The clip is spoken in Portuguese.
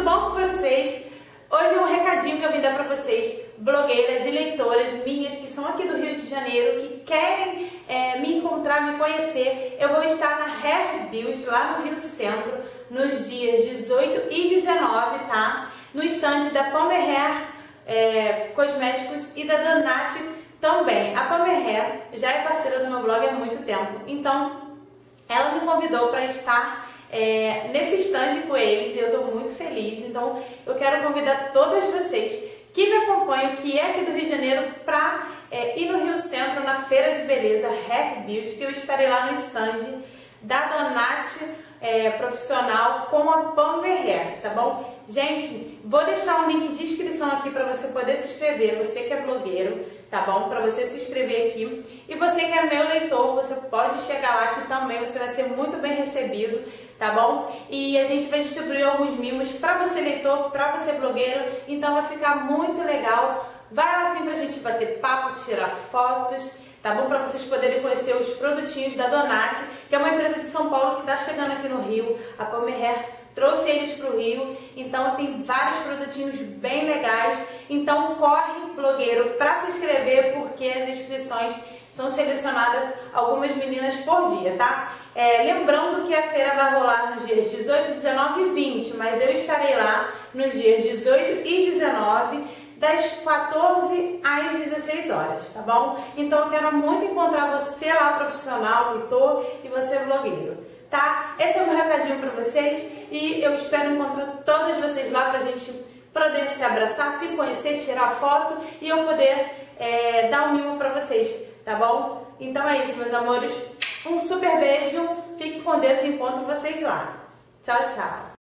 bom com vocês? Hoje é um recadinho que eu vim dar pra vocês, blogueiras e leitoras minhas que são aqui do Rio de Janeiro, que querem me encontrar, me conhecer. Eu vou estar na Hair Beauty, lá no Rio Centro, nos dias 18 e 19, tá? No stand da Palmer Hair Cosméticos e da Donati também. A Palmer Hair já é parceira do meu blog há muito tempo, então ela me convidou para estar nesse stand com eles e eu estou muito feliz. Então eu quero convidar todas vocês que me acompanham, que é aqui do Rio de Janeiro, para ir no Rio Centro, na Feira de Beleza Hair Beauty, que eu estarei lá no stand da Donati profissional com a Palmer Hair, tá bom? Gente, vou deixar um link de inscrição aqui para você poder se inscrever, você que é blogueiro, tá bom? Para você se inscrever aqui. E você que é meu leitor, você pode chegar lá que também você vai ser muito bem recebido, tá bom? E a gente vai distribuir alguns mimos para você leitor, para você blogueiro, então vai ficar muito legal. Vai lá assim pra gente bater papo, tirar fotos, tá bom? Para vocês poderem conhecer os produtinhos da Donati, que é uma empresa de São Paulo que está chegando aqui no Rio. A Palmer Hair trouxe eles para o Rio, então tem vários produtinhos bem legais. Então corre, blogueiro, para se inscrever, porque as inscrições são selecionadas algumas meninas por dia, tá? Lembrando que a feira vai rolar nos dias 18, 19 e 20, mas eu estarei lá nos dias 18 e 19, das 14 às 16 horas, tá bom? Então eu quero muito encontrar você lá, profissional, leitor, e você, blogueiro, tá? Esse é o meu recadinho pra vocês e eu espero encontrar todas vocês lá pra gente poder se abraçar, se conhecer, tirar foto e eu poder dar um mimo pra vocês, tá bom? Então é isso, meus amores. Um super beijo, fiquem com Deus e encontro vocês lá. Tchau, tchau!